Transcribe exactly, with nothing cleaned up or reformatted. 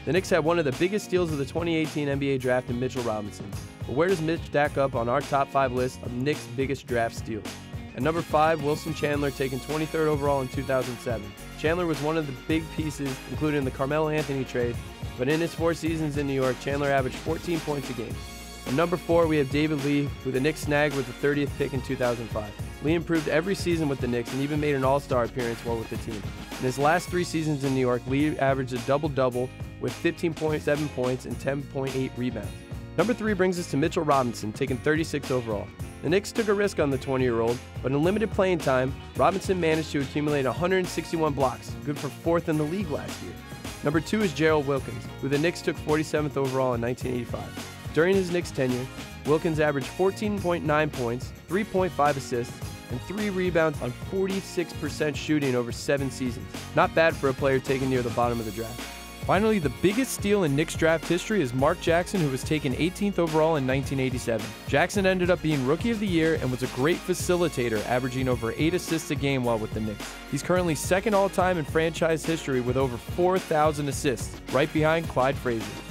The Knicks had one of the biggest steals of the twenty eighteen N B A draft in Mitchell Robinson. But where does Mitch stack up on our top five list of Knicks' biggest draft steals? At number five, Wilson Chandler, taken twenty-third overall in two thousand seven. Chandler was one of the big pieces, including the Carmelo Anthony trade, but in his four seasons in New York, Chandler averaged fourteen points a game. At number four, we have David Lee, who the Knicks snagged with the thirtieth pick in two thousand five. Lee improved every season with the Knicks and even made an all-star appearance while with the team. In his last three seasons in New York, Lee averaged a double-double with fifteen point seven points and ten point eight rebounds. Number three brings us to Mitchell Robinson, taken thirty-sixth overall. The Knicks took a risk on the twenty-year-old, but in limited playing time, Robinson managed to accumulate one hundred sixty-one blocks, good for fourth in the league last year. Number two is Gerald Wilkins, who the Knicks took forty-seventh overall in nineteen eighty-five. During his Knicks tenure, Wilkins averaged fourteen point nine points, three point five assists, and three rebounds on forty-six percent shooting over seven seasons. Not bad for a player taken near the bottom of the draft. Finally, the biggest steal in Knicks draft history is Mark Jackson, who was taken eighteenth overall in nineteen eighty-seven. Jackson ended up being Rookie of the Year and was a great facilitator, averaging over eight assists a game while with the Knicks. He's currently second all-time in franchise history with over four thousand assists, right behind Clyde Frazier.